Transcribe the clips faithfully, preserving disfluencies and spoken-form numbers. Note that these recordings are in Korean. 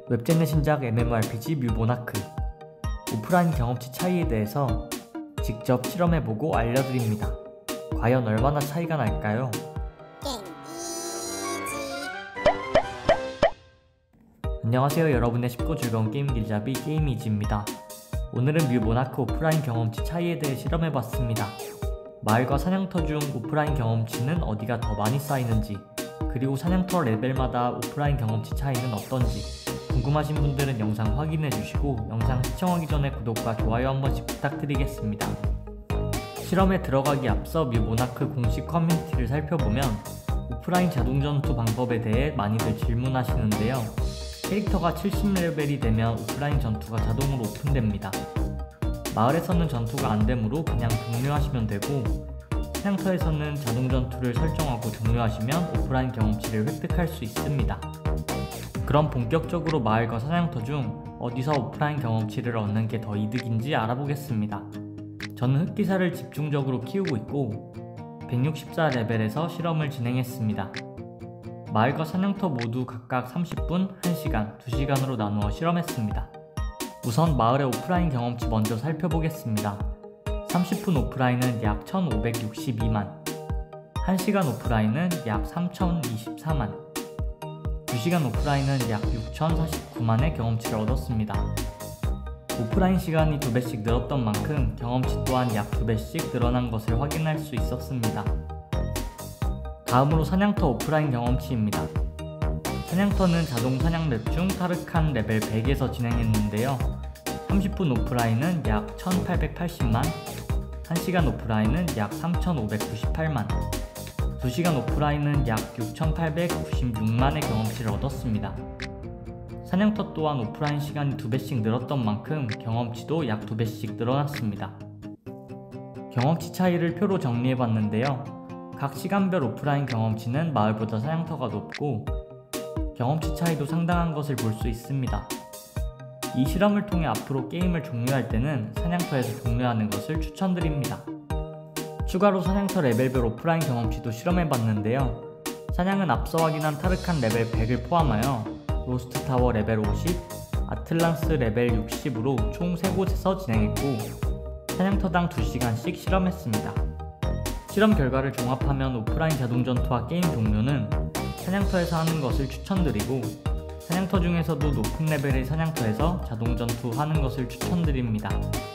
웹제네 신작 엠엠오알피지 뮤 모나크. 오프라인 경험치 차이에 대해서 직접 실험해보고 알려드립니다. 과연 얼마나 차이가 날까요? 안녕하세요, 여러분의 쉽고 즐거운 게임 길잡이 게임이지입니다. 오늘은 뮤 모나크 오프라인 경험치 차이에 대해 실험해봤습니다. 마을과 사냥터 중 오프라인 경험치는 어디가 더 많이 쌓이는지, 그리고 사냥터 레벨마다 오프라인 경험치 차이는 어떤지 궁금하신 분들은 영상 확인해주시고 영상 시청하기 전에 구독과 좋아요 한 번씩 부탁드리겠습니다. 실험에 들어가기 앞서 뮤 모나크 공식 커뮤니티를 살펴보면 오프라인 자동전투 방법에 대해 많이들 질문하시는데요. 캐릭터가 칠십 레벨이 되면 오프라인 전투가 자동으로 오픈됩니다. 마을에서는 전투가 안되므로 그냥 종료하시면 되고, 사냥터에서는 자동전투를 설정하고 종료하시면 오프라인 경험치를 획득할 수 있습니다. 그럼 본격적으로 마을과 사냥터 중 어디서 오프라인 경험치를 얻는 게 더 이득인지 알아보겠습니다. 저는 흑기사를 집중적으로 키우고 있고 백육십사 레벨에서 실험을 진행했습니다. 마을과 사냥터 모두 각각 삼십 분, 한 시간, 두 시간으로 나누어 실험했습니다. 우선 마을의 오프라인 경험치 먼저 살펴보겠습니다. 삼십 분 오프라인은 약 천오백육십이만, 한 시간 오프라인은 약 삼천이십사만, 두 시간 오프라인은 약 육천사십구만의 경험치를 얻었습니다. 오프라인 시간이 두 배씩 늘었던 만큼 경험치 또한 약 두 배씩 늘어난 것을 확인할 수 있었습니다. 다음으로 사냥터 오프라인 경험치입니다. 사냥터는 자동 사냥 맵 중 타르칸 레벨 백에서 진행했는데요. 삼십 분 오프라인은 약 천팔백팔십만, 한 시간 오프라인은 약 삼천오백구십팔만, 두 시간 오프라인은 약 육천팔백구십육만의 경험치를 얻었습니다. 사냥터 또한 오프라인 시간이 두 배씩 늘었던 만큼 경험치도 약 두 배씩 늘어났습니다. 경험치 차이를 표로 정리해봤는데요. 각 시간별 오프라인 경험치는 마을보다 사냥터가 높고 경험치 차이도 상당한 것을 볼 수 있습니다. 이 실험을 통해 앞으로 게임을 종료할 때는 사냥터에서 종료하는 것을 추천드립니다. 추가로 사냥터 레벨별 오프라인 경험치도 실험해봤는데요. 사냥은 앞서 확인한 타르칸 레벨 백을 포함하여 로스트 타워 레벨 오십, 아틀란스 레벨 육십으로 총 세 곳에서 진행했고 사냥터당 두 시간씩 실험했습니다. 실험 결과를 종합하면 오프라인 자동전투와 게임 종료는 사냥터에서 하는 것을 추천드리고, 사냥터 중에서도 높은 레벨의 사냥터에서 자동전투 하는 것을 추천드립니다.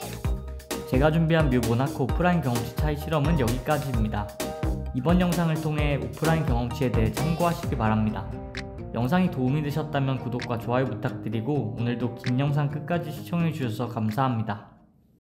제가 준비한 뮤 모나크 오프라인 경험치 차이 실험은 여기까지입니다. 이번 영상을 통해 오프라인 경험치에 대해 참고하시기 바랍니다. 영상이 도움이 되셨다면 구독과 좋아요 부탁드리고 오늘도 긴 영상 끝까지 시청해주셔서 감사합니다.